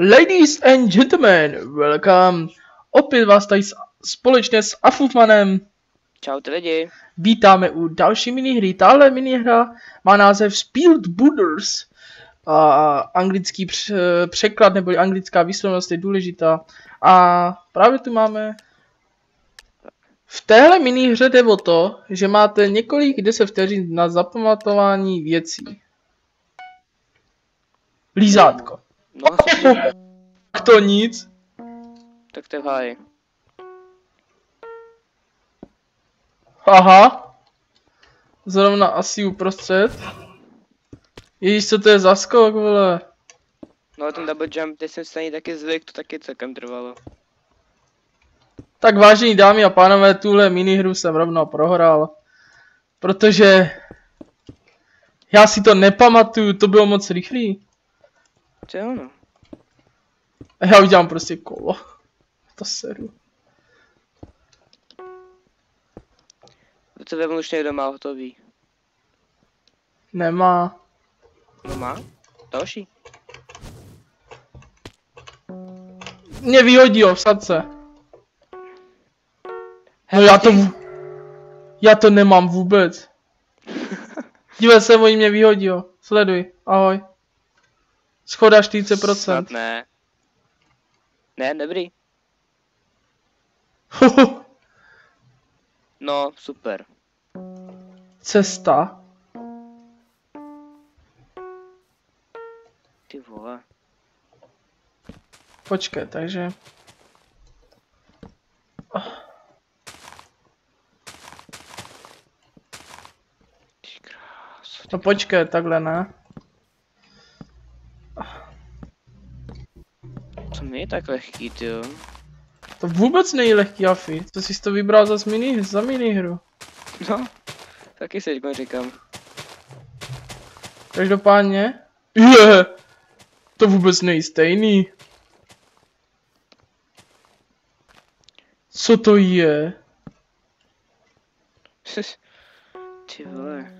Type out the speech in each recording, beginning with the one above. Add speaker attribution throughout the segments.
Speaker 1: Ladies and gentlemen, welcome. Opět vás tady společně s Afufmanem.
Speaker 2: Čau lidi.
Speaker 1: Vítáme u další minihry. Tahle minihra má název Spilled Butters. A anglický překlad nebo anglická výslovnost je důležitá. A právě tu máme... V téhle minihře jde o to, že máte několik 10 vteřin na zapamatování věcí. Lízátko.
Speaker 2: No,
Speaker 1: To nic.
Speaker 2: tak to je v háji.
Speaker 1: Aha. Zrovna asi uprostřed. Ježíš, co to je za skok, vole.
Speaker 2: No ten double jump, teď jsem se na ní taky zvyk, to taky celkem trvalo.
Speaker 1: Tak vážení dámy a pánové, tuhle minihru jsem rovnou prohrál. Protože... Já si to nepamatuju, to bylo moc rychlý.
Speaker 2: Co je ono?
Speaker 1: A já udělám prostě kolo. To seru.
Speaker 2: To vemu už někdo má hotový.
Speaker 1: Nemá.
Speaker 2: No má? Další.
Speaker 1: Mě vyhodí ho v sadce. No já to nemám vůbec. Dívej se, oni mě vyhodí ho. Sleduj, ahoj. Schoda 40%.
Speaker 2: Snad ne. Ne, dobrý. No, super.
Speaker 1: Cesta.
Speaker 2: Ty vole.
Speaker 1: Počkej, takže...
Speaker 2: Ty krásu.
Speaker 1: No počkej, takhle ne.
Speaker 2: To není tak lehký, tyjo.
Speaker 1: To vůbec není lehký, Afi. Co jsi to vybral za minihru?
Speaker 2: No, taky si teďko říkám.
Speaker 1: Každopádně... To vůbec není stejný. Co to je?
Speaker 2: Ty vole.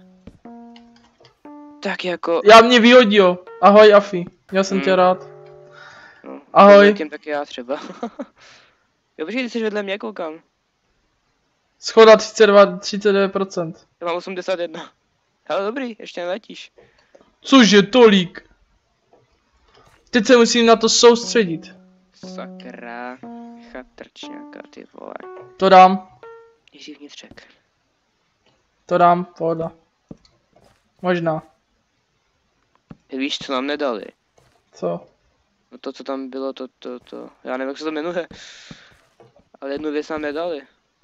Speaker 2: Tak jako...
Speaker 1: Já mě vyhodil. Ahoj, Afi. Já jsem tě rád.
Speaker 2: No,
Speaker 1: Ahoj.
Speaker 2: tím taky já třeba. Jo, počkej, ty jsi vedle mě, koukám.
Speaker 1: Schoda 39%.
Speaker 2: Já mám 81. Ale dobrý, ještě neletíš.
Speaker 1: Cože tolik? Teď se musím na to soustředit.
Speaker 2: Sakra. Chatrčňáka, ty vole.
Speaker 1: To dám.
Speaker 2: Ježí vnitřek.
Speaker 1: To dám, pohoda. Možná.
Speaker 2: Víš, co nám nedali?
Speaker 1: Co?
Speaker 2: No to, co tam bylo, to. Já nevím, jak se to jmenuje. Ale jednu věc nám nedali.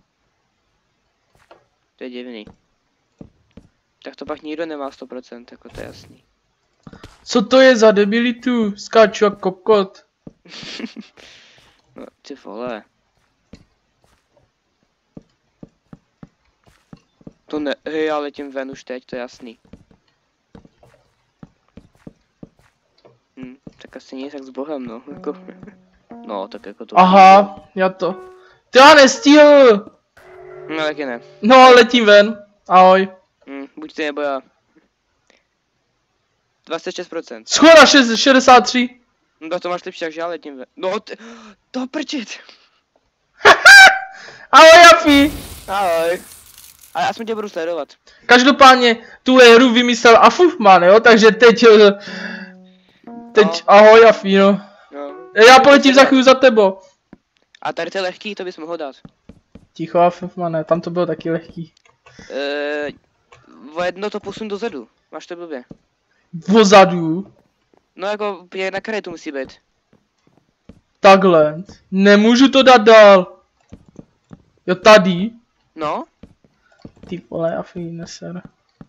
Speaker 2: To je divný. Tak to pak nikdo nemá 100%, jako to je jasný.
Speaker 1: Co to je za debilitu? Skáču jak kokot.
Speaker 2: No, ty vole. To ne, hej, já letím ven už teď, to je jasný. Tak asi nic jak s bohem, no, jako. No, tak jako to.
Speaker 1: Aha, já to. Ty já nestihl!
Speaker 2: No, taky ne.
Speaker 1: No, letím ven. Ahoj.
Speaker 2: Buď ty nebo já. 26%.
Speaker 1: Schoda 63.
Speaker 2: No tak to máš lepší, takže já letím ven. No, to prčit.
Speaker 1: Ahoj, Afi.
Speaker 2: Ahoj. A já jsem tě budu sledovat.
Speaker 1: Každopádně tuhle hru vymyslel Afufman, jo, takže teď
Speaker 2: No.
Speaker 1: Ahoj, Afi, no.
Speaker 2: No.
Speaker 1: Já poletím za chvíli za tebou.
Speaker 2: A tady to je lehký, to bys mohl dát.
Speaker 1: Ticho, Afufmane, tam to bylo taky lehký.
Speaker 2: O jedno to posun dozadu. Máš to blbě.
Speaker 1: Vozadu.
Speaker 2: No jako na karetu musí být.
Speaker 1: Takhle. Nemůžu to dát dál. Jo, tady.
Speaker 2: No.
Speaker 1: Ty vole, Afi, neser.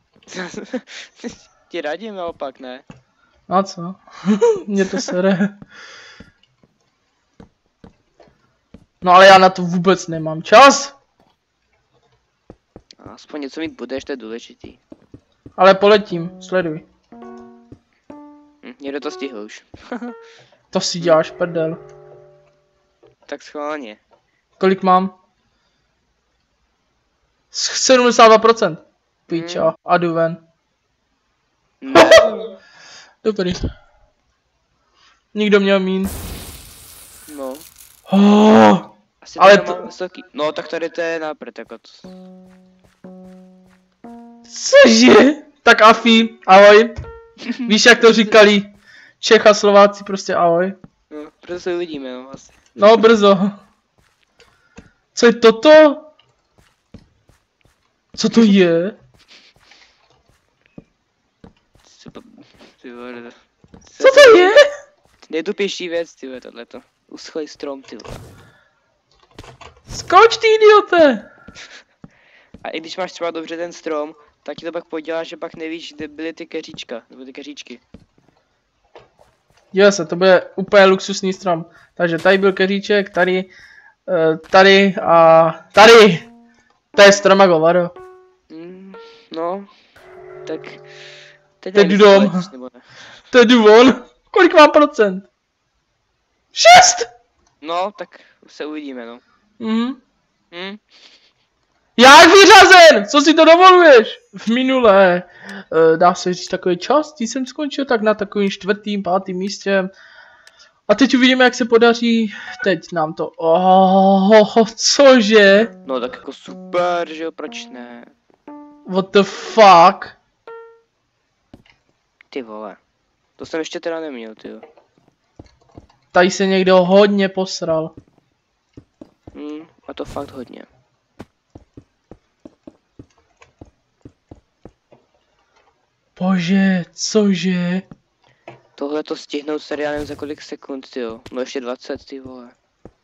Speaker 2: Ti radím naopak, ne?
Speaker 1: A co? Mě to sere. No ale já na to vůbec nemám čas.
Speaker 2: Aspoň něco mít budeš, to je důležitý.
Speaker 1: Ale poletím, sleduj.
Speaker 2: Někdo to stihl už.
Speaker 1: To si děláš prdel.
Speaker 2: Tak schválně.
Speaker 1: Kolik mám? 72%. Píča, a jdu ven.
Speaker 2: Ne.
Speaker 1: Dobrý. Nikdo měl mín.
Speaker 2: No.
Speaker 1: Oh,
Speaker 2: Asi
Speaker 1: ale
Speaker 2: to mám vysoký. No tak tady to je náprd, jako to.
Speaker 1: cože? Tak Afi, ahoj. Víš, jak to říkali Čech a Slováci, prostě ahoj.
Speaker 2: No, proto se uvidíme, no asi.
Speaker 1: No, brzo. Co je toto? Co to je?
Speaker 2: Ty vole.
Speaker 1: Co to je?
Speaker 2: Nejtupější věc, ty vole, tohleto. Uschlej strom, ty vole.
Speaker 1: Skoč, ty idiote!
Speaker 2: A i když máš třeba dobře ten strom, tak ti to pak podělá, že pak nevíš, kde byly ty keříčka, nebo ty keříčky.
Speaker 1: Dívej se, to bude úplně luxusní strom. Takže tady byl keříček, tady, tady a tady. To je strom jako vado.
Speaker 2: No, tak... Teď
Speaker 1: Teď jdu dom. To jdu von. Kolik mám procent? 6!
Speaker 2: No, tak se uvidíme, no.
Speaker 1: Jak vyřazen? Co si to dovoluješ? V minulé, dá se říct takové části, jsem skončil tak na takovým 4., 5. místě. A teď uvidíme, jak se podaří. Teď nám to... cože?
Speaker 2: No tak jako super, že jo, proč ne?
Speaker 1: What the fuck?
Speaker 2: Ty vole. To jsem ještě teda neměl, ty jo.
Speaker 1: Tady se někdo hodně posral.
Speaker 2: A to fakt hodně.
Speaker 1: Bože, cože?
Speaker 2: Tohle to stihnout seriálem za kolik sekund, ty jo. No ještě 20, ty vole.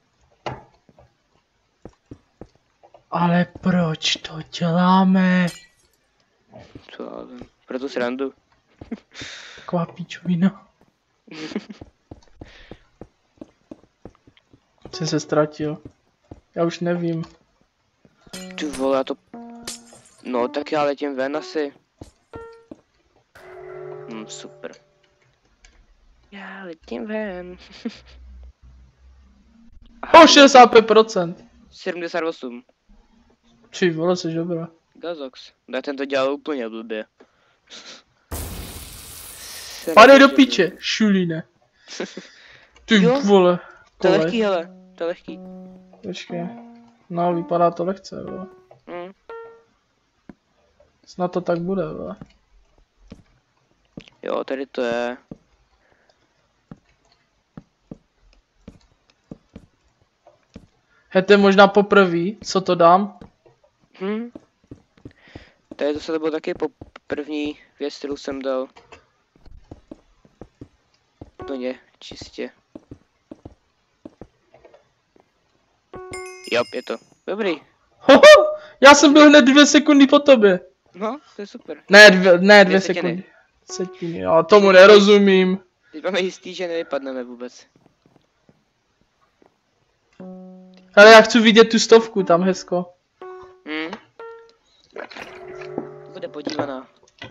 Speaker 1: Ale proč to děláme?
Speaker 2: Co já vím. Pro tu srandu.
Speaker 1: Taková píčovina. Jsem se ztratil. Já už nevím.
Speaker 2: Ty vole, já to... No tak já letím ven asi. Super. Já letím ven.
Speaker 1: O 65%.
Speaker 2: 78.
Speaker 1: Či vole, jsi dobrá.
Speaker 2: Gazox. No ten to dělal úplně blbě.
Speaker 1: Padej do piče, šulíne. Ty vole.
Speaker 2: To je lehký, hele. To je lehký.
Speaker 1: Počkej. No, vypadá to lehce, vole. Snad to tak bude, vole.
Speaker 2: Jo, tady to je.
Speaker 1: Hej, to je možná poprvé, co to dám.
Speaker 2: Tady to se bylo taky první věc, kterou jsem dal. Úplně čistě. Jo, je to. Dobrý.
Speaker 1: Já jsem byl hned 2 sekundy po tobě.
Speaker 2: No, to je super.
Speaker 1: Ne, 2 sekundy. Setiny, já tomu nerozumím.
Speaker 2: Teď máme jistý, že nevypadneme vůbec.
Speaker 1: Ale já chci vidět tu 100 tam, hezko.
Speaker 2: Bude podívaná.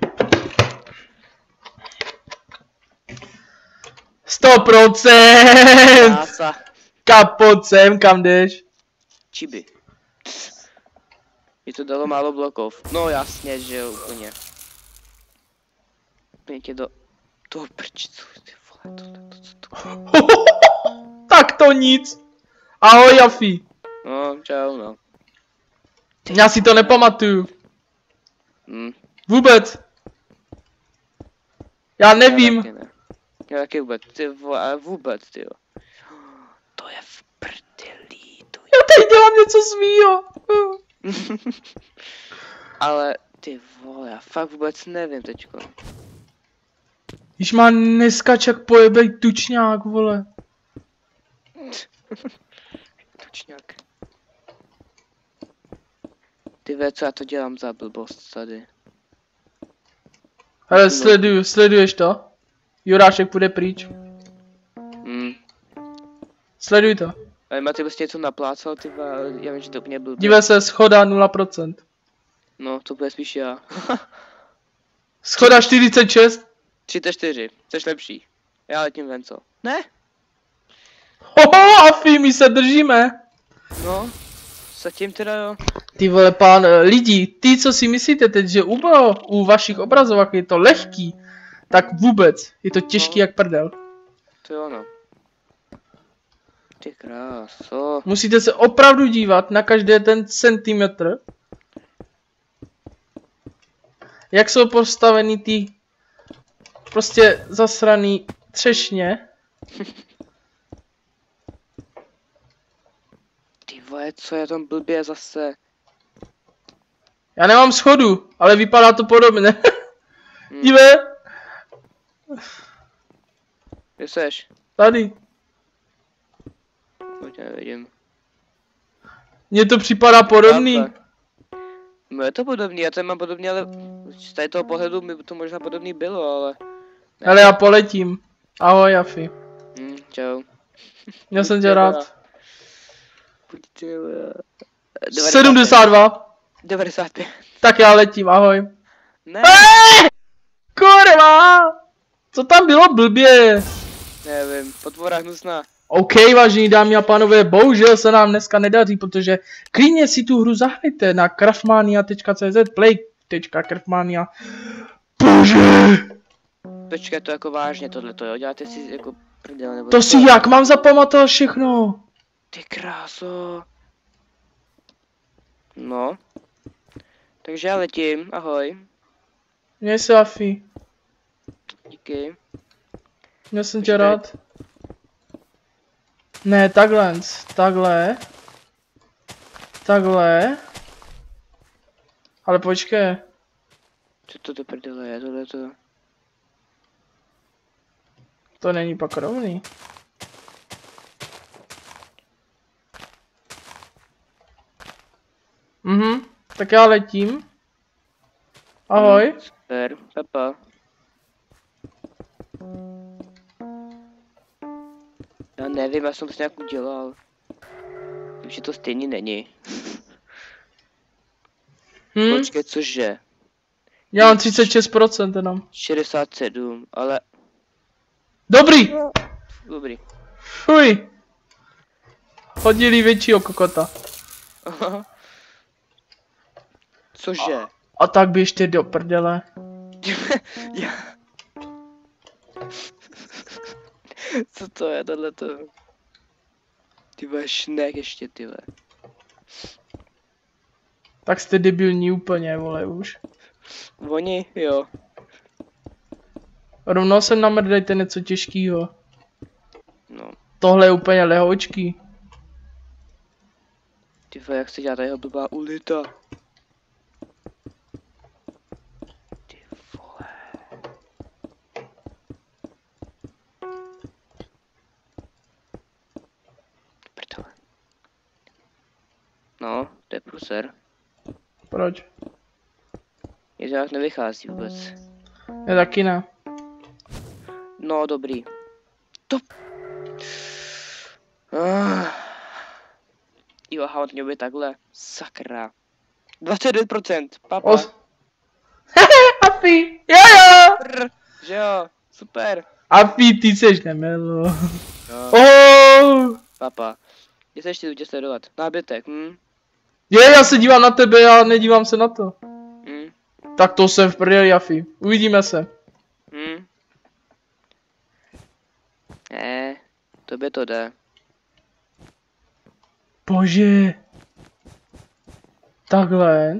Speaker 1: 100%!
Speaker 2: Krása.
Speaker 1: Kapot sem, kam jdeš?
Speaker 2: Čiby. Mi to dalo málo blokov. No jasně, že jo, úplně. Úplně tě do... toho prčicu, ty vole, to.
Speaker 1: Tak to nic. Ahoj, Jafi.
Speaker 2: No, čau, no.
Speaker 1: Já si to nepamatuju. Vůbec. Já nevím.
Speaker 2: Já taky vůbec, ty vole, vůbec, ty jo. To je v prdelí, to je.
Speaker 1: Já tady dělám něco svýho.
Speaker 2: Ale ty vole, já fakt vůbec nevím teďko.
Speaker 1: Když má neskač jak pojebej tučňák, vole.
Speaker 2: Tučňák. Ty ve, co já to dělám za blbost tady.
Speaker 1: Hele, sleduješ to? Jurášek půjde pryč. Sleduj to.
Speaker 2: Ale Maty prostě něco naplácal, ty ale já vím, že to úplně byl.
Speaker 1: Dívej se, schoda 0%.
Speaker 2: No, to bude spíš já.
Speaker 1: Schoda 46.
Speaker 2: 34, což lepší. Já letím ven, co? Ne?
Speaker 1: Hoho, Afi, my se držíme.
Speaker 2: No, zatím teda jo.
Speaker 1: Ty vole, lidi, ty co si myslíte teď, že u vašich obrazovek je to lehký, tak vůbec, je to těžký jak prdel.
Speaker 2: To jo, no. Ty kráso.
Speaker 1: Musíte se opravdu dívat na každý ten centimetr. Jak jsou postavený ty prostě zasraný třešně.
Speaker 2: Ty vole, co je tam blbě zase?
Speaker 1: Já nemám schodu, ale vypadá to podobně. Dívej.
Speaker 2: Kde seš?
Speaker 1: Tady.
Speaker 2: Pojď, nevidím.
Speaker 1: Mně to připadá podobný.
Speaker 2: No je to podobný, já to mám podobný, ale z tady toho pohledu mi to možná podobný bylo, ale...
Speaker 1: Ale já poletím. Ahoj, Jafi.
Speaker 2: Čau.
Speaker 1: Měl jsem tě rád.
Speaker 2: Pojďte,
Speaker 1: 72.
Speaker 2: 95.
Speaker 1: Tak já letím, ahoj.
Speaker 2: Ne,
Speaker 1: Kurva! Co tam bylo blbě?
Speaker 2: nevím, potvora hnusná.
Speaker 1: OK, vážení dámy a pánové, bohužel se nám dneska nedaří, protože klidně si tu hru zahrajte na craftmania.cz, play.craftmania. Bože!
Speaker 2: Počkej, to jako vážně tohleto, jo? Děláte si jako prdel nebo...
Speaker 1: To si jak mám zapamatovat všechno?
Speaker 2: Ty kráso. No. Takže já letím, ahoj.
Speaker 1: Měj se, Afi.
Speaker 2: Díky.
Speaker 1: Měl jsem tě rád. Ne, takhle, takhle. Takhle. Ale počkej.
Speaker 2: Co to do prdele je tohleto?
Speaker 1: To není pak rovný. Tak já letím. Ahoj.
Speaker 2: Super, papa. Já nevím, já jsem to nějak udělal. Už to stejně není. Počkej, cože?
Speaker 1: Já mám 36% jenom.
Speaker 2: 67, ale...
Speaker 1: Dobrý!
Speaker 2: Dobrý.
Speaker 1: Fuj! Hodili většího kokota.
Speaker 2: Cože?
Speaker 1: A tak běžte do prdele.
Speaker 2: Já... Co to je tohleto? Ty vole, šnek ještě, ty vole.
Speaker 1: Tak jste debilní úplně, vole, už.
Speaker 2: Oni, jo.
Speaker 1: Rovnou sem namrdejte něco těžkýho.
Speaker 2: No.
Speaker 1: Tohle je úplně lehoučký.
Speaker 2: Ty vole, jak se dělá tadyho blbá ulita. Ty vole. Prdele. No, to je pruser.
Speaker 1: Proč?
Speaker 2: Je to jak nevychází vůbec.
Speaker 1: Je taky ne.
Speaker 2: No, dobrý. To... Jo, aha, to mělo být takhle. Sakra. 29%, papa.
Speaker 1: Afi, jo!
Speaker 2: Že jo, super.
Speaker 1: Afi, ty seš nemelo.
Speaker 2: No,
Speaker 1: Oh!
Speaker 2: papa. Kde se ještě tě sledovat? Nábytek,
Speaker 1: Já se dívám na tebe, já nedívám se na to. Tak to jsem v prdeli, Afi. Uvidíme se.
Speaker 2: Tobě to jde.
Speaker 1: Bože. Takhle.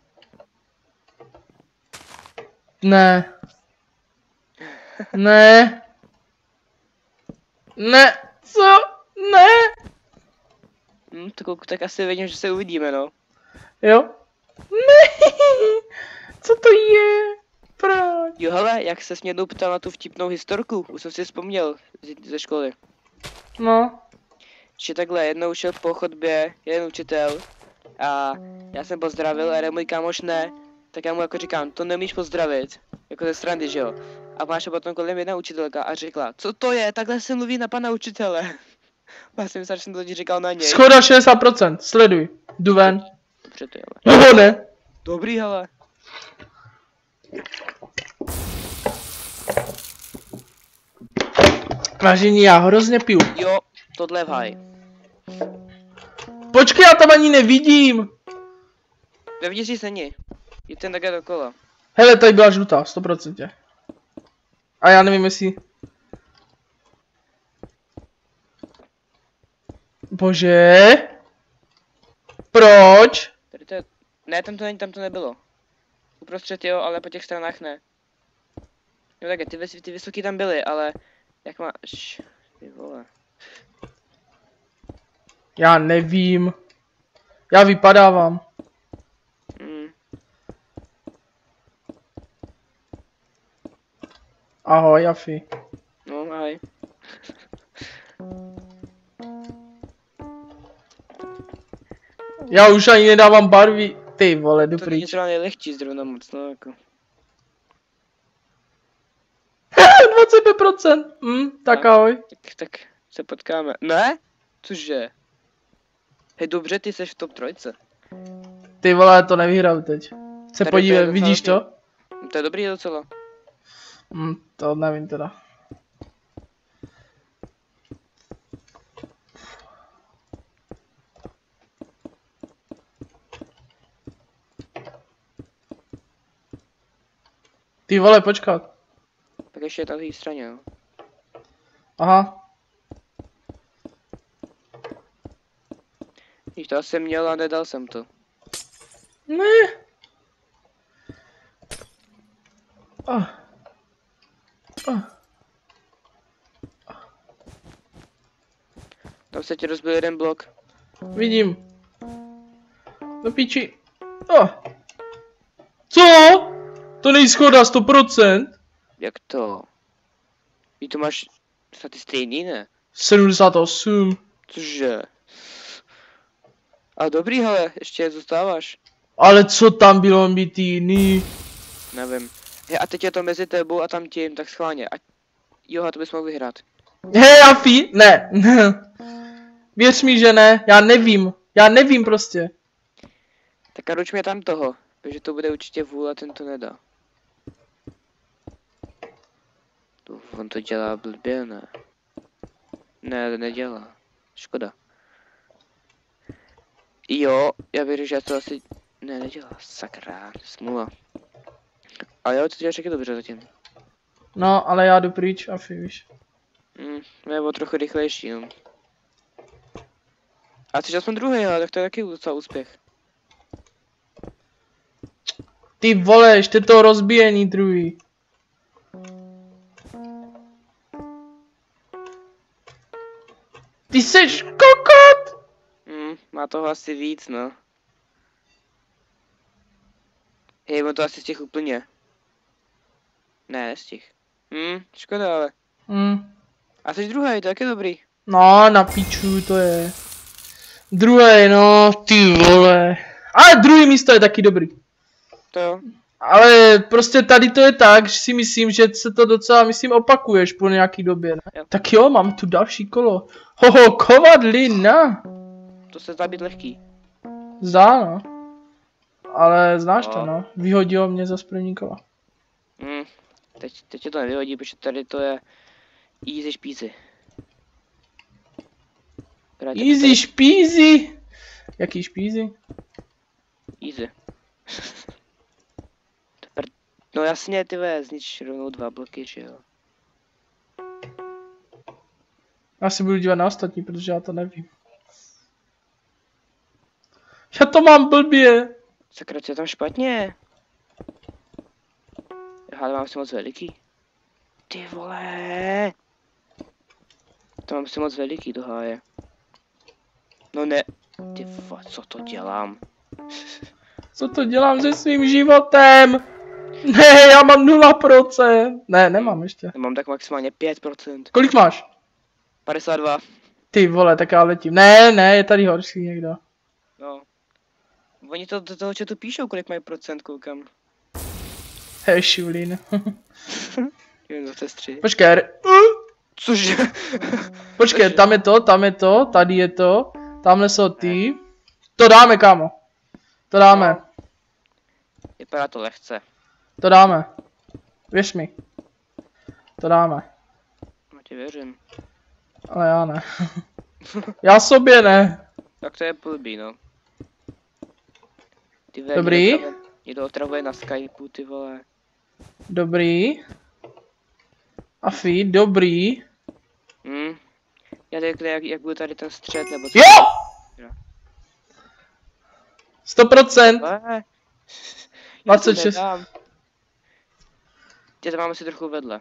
Speaker 1: Ne. Ne. Ne. Co? Ne.
Speaker 2: Tak asi vidím, že se uvidíme, no.
Speaker 1: Jo? Ne. Co to je? Proč?
Speaker 2: Jo, hele, jak se mě jednou ptal na tu vtipnou historku, už jsem si vzpomněl ze školy.
Speaker 1: No.
Speaker 2: Že takhle, jednou šel po chodbě jeden učitel a já jsem pozdravil a jeden můj kámoš ne, tak já mu jako říkám, to nemíš pozdravit, jako ze srandy, že jo. A máš potom kolem jedna učitelka a řekla, co to je, takhle se mluví na pana učitele. Já jsem myslel, že jsem to říkal na něj.
Speaker 1: Schoda 60%, sleduj. Jdu ven.
Speaker 2: Dobře to je, ale.
Speaker 1: Nebo ne.
Speaker 2: Dobrý, hele.
Speaker 1: Vážení, já hrozně piju.
Speaker 2: Jo, tohle je v háji.
Speaker 1: Počkej, já tam ani nevidím.
Speaker 2: Vevnitř není. Jděte také dokola.
Speaker 1: Hele, tady byla žlutá, 100%. A já nevím, jestli... Bože. Proč?
Speaker 2: Tady to je... Ne, tam to není, tam to nebylo. Uprostřed jo, ale po těch stranách ne. No tak ty vysoký tam byly, ale... Jak máš... Ty vole.
Speaker 1: Já nevím. Já vypadávám. Ahoj, Afi.
Speaker 2: No, ahoj.
Speaker 1: Já už ani nedávám barvy. Ty vole, jdu
Speaker 2: To není
Speaker 1: pryč.
Speaker 2: zrovna nejlehčí zrovna moc, no jako.
Speaker 1: 25%. Tak ahoj.
Speaker 2: Tak se potkáme. Ne? Cože? Hej, dobře, ty jsi v top 3.
Speaker 1: Ty vole, to nevyhraju teď. Se
Speaker 2: Tady
Speaker 1: podívej,
Speaker 2: to je
Speaker 1: vidíš
Speaker 2: docela
Speaker 1: to?
Speaker 2: To je dobrý docela.
Speaker 1: To nevím teda. Ty vole, počkat.
Speaker 2: Tak ještě je na té straně, jo.
Speaker 1: Aha.
Speaker 2: Víš, to jsem měl a nedal jsem to.
Speaker 1: Ne.
Speaker 2: Tam se ti rozbil jeden blok.
Speaker 1: Vidím. Do piči. Co? To není schoda 100%.
Speaker 2: Jak to? Víš, to máš ty stejný, ne?
Speaker 1: 78.
Speaker 2: Cože? A dobrý, hele, ještě zůstáváš.
Speaker 1: Ale co tam bylo být jiný?
Speaker 2: Nevím. Hej, a teď je to mezi tebou a tam tím, tak schválně. Jo, to bys mohl vyhrát.
Speaker 1: Hej, Afi, ne. Věř mi, že ne, já nevím. Já nevím prostě.
Speaker 2: Tak a ruč mě tam toho, protože to bude určitě vůle a ten to nedá. On to dělá blbě, ne? Ne, nedělá. Škoda. Jo, já věřím, že to asi... Ne, nedělá, sakra, smůla. Ale jo, to děláš taky dobře zatím.
Speaker 1: No, ale já jdu pryč, Afi, víš.
Speaker 2: Nebo trochu rychlejší, no. A jsi aspoň druhý, ale tak to je taky docela úspěch.
Speaker 1: Ty vole, ještě to rozbíjení druhý. Ty seš kokot!
Speaker 2: Má toho asi víc, no. Hej, on to asi stih úplně. Ne, nestih. Škoda, ale. A jsi druhý, to je taky dobrý.
Speaker 1: No, na piču to je. Druhý, no, ty vole. Ale druhý místo je taky dobrý.
Speaker 2: To jo.
Speaker 1: Ale prostě tady to je tak, že si myslím, že se to docela, myslím, opakuješ po nějaký době, ne?
Speaker 2: Jo.
Speaker 1: Tak jo, mám tu další kolo. Hoho, kovadlina.
Speaker 2: To se zdá být lehký.
Speaker 1: Zdá, no. Ale znáš to, no. Vyhodilo mě za první kola.
Speaker 2: Teď tě to nevyhodí, protože tady to je easy špízy.
Speaker 1: Easy špízy. Jaký špízy?
Speaker 2: Easy. No jasně, ty ve, znič rovnou 2 bloky, že jo.
Speaker 1: Já si budu dívat na ostatní, protože já to nevím. Já to mám blbě.
Speaker 2: Sakra, co je tam špatně? Já mám si moc veliký. Ty vole. To mám si moc veliký do háje. No ne. Ty vole, co to dělám?
Speaker 1: Co to dělám se svým životem? Ne, já mám 0%. Ne, nemám ještě.
Speaker 2: Já mám tak maximálně 5%.
Speaker 1: Kolik máš?
Speaker 2: 52.
Speaker 1: Ty vole, tak já letím. Ne, je tady horší někdo.
Speaker 2: No. Oni to do toho chatu píšou, kolik mají procent, koukám.
Speaker 1: Hej, Šulín.
Speaker 2: 23.
Speaker 1: Počkej.
Speaker 2: Cože?
Speaker 1: Počkej, tam je to, tady je to. Tamhle jsou ty. To dáme, kámo. To dáme.
Speaker 2: No. Vypadá to lehce.
Speaker 1: To dáme. Věř mi. To dáme.
Speaker 2: No ti věřím.
Speaker 1: Ale já ne. Já ne.
Speaker 2: Tak to je blbý, no. Ty vole,
Speaker 1: Dobrý.
Speaker 2: Někdo otravuje na Skypeu, ty vole.
Speaker 1: Dobrý. Afi, dobrý.
Speaker 2: Já řeknu, jak bude tady ten střed, nebo co.
Speaker 1: Jo!
Speaker 2: Jo.
Speaker 1: 100%.
Speaker 2: Já to
Speaker 1: 26.
Speaker 2: nedám. Tě to máme si trochu vedle.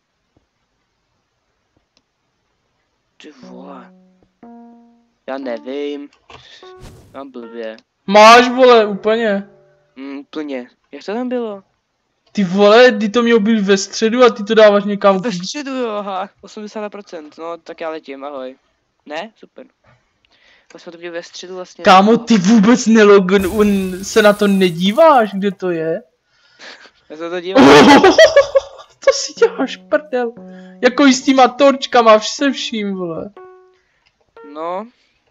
Speaker 2: Ty vole. Já nevím. Mám blbě.
Speaker 1: Máš, vole, úplně.
Speaker 2: Úplně. Jak to tam bylo?
Speaker 1: Ty vole, ty to mělo být ve středu a ty to dáváš někam.
Speaker 2: Ve středu jo, aha. 80%. No, tak já letím, ahoj. Ne? Super. Jsme to měli ve středu vlastně.
Speaker 1: Kámo, ty vůbec se na to nedíváš, kde to je?
Speaker 2: Já se to dívám.
Speaker 1: To si děláš prdel. Jako i s těma torčkama, se vším, vole.
Speaker 2: No.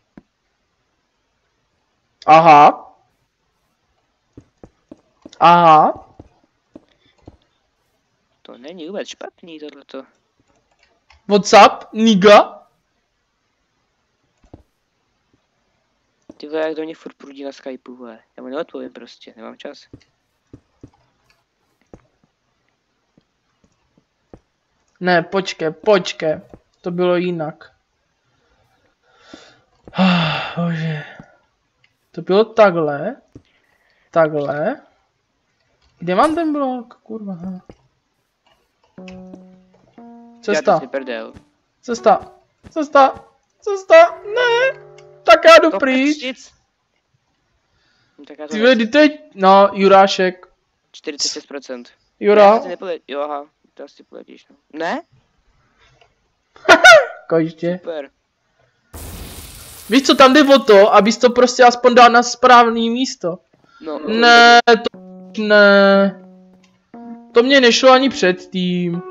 Speaker 1: Aha. Aha.
Speaker 2: To není vůbec špatný tohleto.
Speaker 1: What's up, nigga?
Speaker 2: Ty vole, jak do mě furt prudí na Skypeu, vole. Já mu neodpovím prostě, nemám čas.
Speaker 1: Ne, počkej. To bylo jinak. Bože. To bylo takhle. Takhle. Kde mám ten blok? Kurva. Cesta.
Speaker 2: Já to si prdel.
Speaker 1: Cesta. Ne. Tak já jdu pryč.
Speaker 2: Tak já to
Speaker 1: Ty vedy teď. No, Jurášek.
Speaker 2: 46%.
Speaker 1: Jura.
Speaker 2: Jo, aha. To asi poletíš, no. Ne?
Speaker 1: Kožitě.
Speaker 2: Super.
Speaker 1: Víš co, tam jde o to, abys to prostě aspoň dal na správný místo.
Speaker 2: No.
Speaker 1: Ne, to ne. To mě nešlo ani předtím.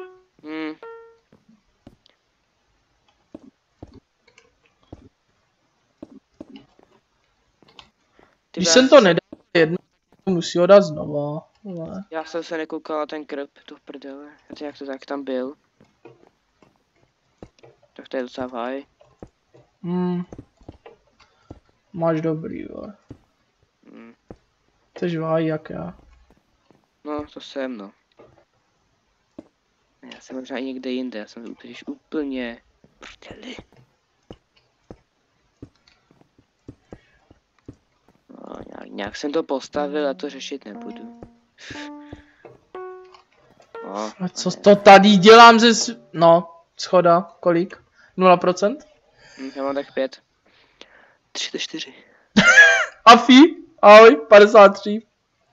Speaker 1: Když jsem to nedal jednou, musí ho dát znova. Ne.
Speaker 2: Já jsem se nekoukal na ten krb, to v prdele. Jak to tak tam byl. Tak to je docela vaj.
Speaker 1: Máš dobrý, vole. Jsi vaj jak já.
Speaker 2: No, to jsem, no. Já jsem možná i někde jinde, já jsem úplně prdeli. No, nějak jsem to postavil a to řešit nebudu. No,
Speaker 1: a co to tady dělám no, schoda, kolik? 0%?
Speaker 2: Já mám tak 5. 34.
Speaker 1: Afi, ahoj, 53.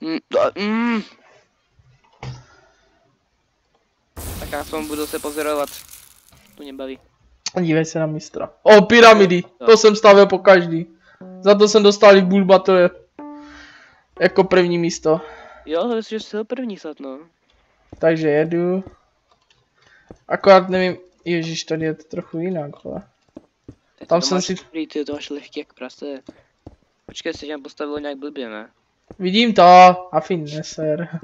Speaker 2: Tak já jsem budu se pozorovat. To mě baví.
Speaker 1: Dívej se na mistra. O, pyramidy, to jsem stavil po každý. Za to jsem dostal i Bull Battle jako první místo.
Speaker 2: Jo, to jsi byl první snad, no.
Speaker 1: Takže jedu. Akorát nevím, ježiš, tady je to trochu jinak, vole. Tam jsem si...
Speaker 2: Ty to máš lehký jak prase. Počkej, se tam postavilo nějak blbě, ne?
Speaker 1: Vidím to, Afi neser.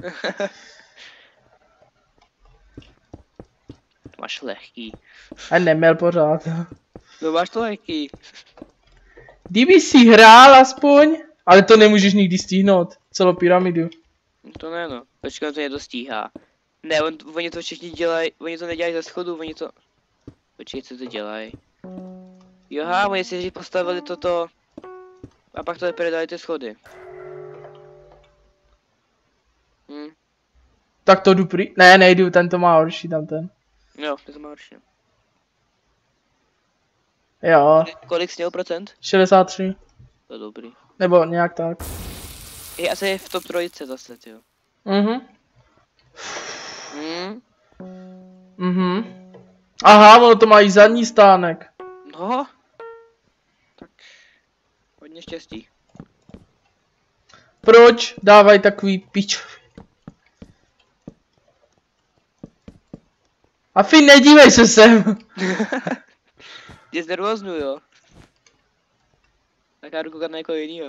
Speaker 2: To máš lehký.
Speaker 1: A neměl pořád.
Speaker 2: No máš to lehký.
Speaker 1: Kdyby si hrál aspoň, ale to nemůžeš nikdy stihnout, celou pyramidu.
Speaker 2: To ne, no. Počkej, to někdo stíhá. Ne, oni to všichni dělají, oni to nedělají ze schodu, oni to... Počkej, co to dělají? Joha, oni si postavili toto... A pak to předali ty schody.
Speaker 1: Tak to jdu Ne, nejdu, ten to má horší, tam ten.
Speaker 2: Jo, to má horší.
Speaker 1: Jo.
Speaker 2: Kolik jsi měl procent?
Speaker 1: 63.
Speaker 2: To je dobrý.
Speaker 1: Nebo nějak tak.
Speaker 2: Je asi v top 3 zase, jo.
Speaker 1: Aha, ono to má i zadní stánek.
Speaker 2: No. Tak. Hodně štěstí.
Speaker 1: Proč dávají takový pič? Afi, nedívej se sem.
Speaker 2: Tě znervóznu, jo. Tak já jdu koukat na někoho jinýho.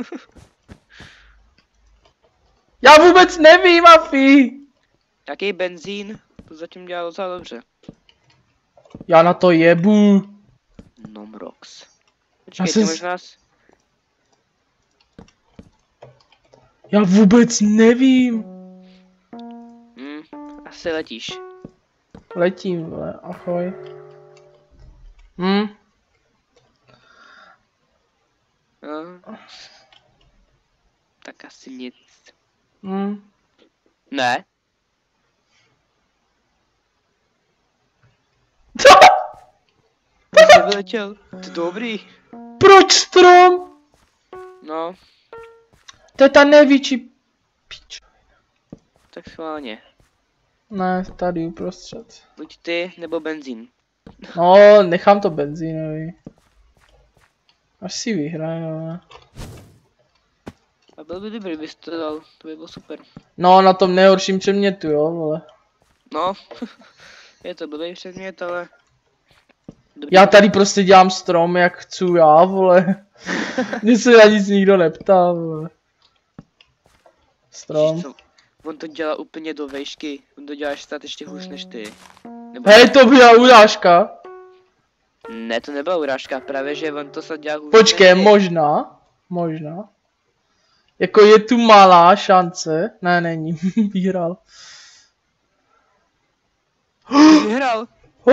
Speaker 1: Já vůbec nevím, Afi.
Speaker 2: Jaký benzín? To zatím dělá docela dobře.
Speaker 1: Já na to jebu.
Speaker 2: Nomrox. Počkej, ty možná...
Speaker 1: Já vůbec nevím.
Speaker 2: Asi letíš.
Speaker 1: Letím, vole, ahoj.
Speaker 2: vyletěl. To dobrý.
Speaker 1: Proč strom?
Speaker 2: No,
Speaker 1: To je ta největší pič.
Speaker 2: tak schválně.
Speaker 1: Ne, tady uprostřed.
Speaker 2: Buď ty, nebo benzín.
Speaker 1: No, nechám to benzínový. Až si vyhrajeme.
Speaker 2: A byl by dobrý, bys to dal, to by bylo super.
Speaker 1: No, na tom nejhorším předmětu, jo, vole.
Speaker 2: No, je to blbý předmět, ale... Dobrý.
Speaker 1: Já tady prostě dělám strom, jak chci já, vole. Mně se na nic nikdo neptá, vole. Strom.
Speaker 2: Co? On to dělá úplně do vejšky, on to dělá snad ještě hůř než ty. Nebo...
Speaker 1: Hej, to byla urážka.
Speaker 2: Ne, to nebyla urážka, právě že on to snad dělá hůř
Speaker 1: Počkej,
Speaker 2: než ty.
Speaker 1: možná. Jako je tu malá šance. Ne, není, vyhrál.
Speaker 2: Vyhrál.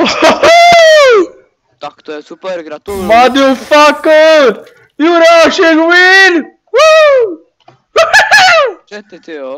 Speaker 2: Tak to je super, gratuluju.
Speaker 1: Motherfucker! Jurášek win! Woo!
Speaker 2: Čete ty jo.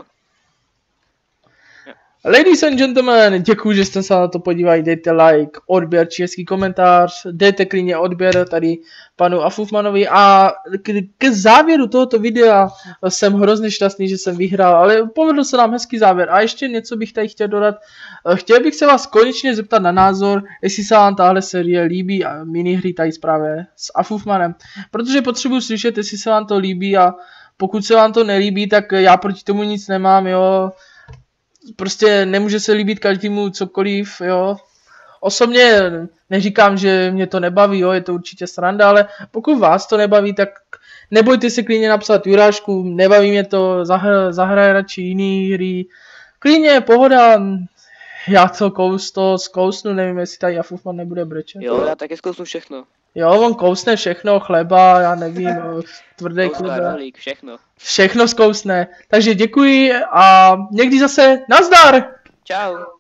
Speaker 1: Ladies and gentlemen, děkuji, že jste se na to podívali, dejte like, odběr či hezký komentář, dejte klidně odběr tady panu Afufmanovi a k závěru tohoto videa jsem hrozně šťastný, že jsem vyhrál, ale povedl se nám hezký závěr a ještě něco bych tady chtěl dodat. Chtěl bych se vás konečně zeptat na názor, jestli se vám tahle série líbí a minihry tady právě s Afufmanem, protože potřebuji slyšet, jestli se vám to líbí a pokud se vám to nelíbí, tak já proti tomu nic nemám, jo. Prostě nemůže se líbit každému cokoliv, jo. Osobně neříkám, že mě to nebaví, jo, je to určitě sranda, ale pokud vás to nebaví, tak nebojte se klidně napsat urážku, nebaví mě to, zahraj radši jiný hry. Klidně, pohoda, já to zkousnu, nevím, jestli tady Afufman nebude brečet.
Speaker 2: Jo, já taky zkousnu všechno.
Speaker 1: Jo, on kousne všechno, chleba, já nevím, tvrdý chleba.
Speaker 2: Rohlík, všechno.
Speaker 1: Všechno zkousne. Takže děkuji a někdy zase nazdar!
Speaker 2: Čau.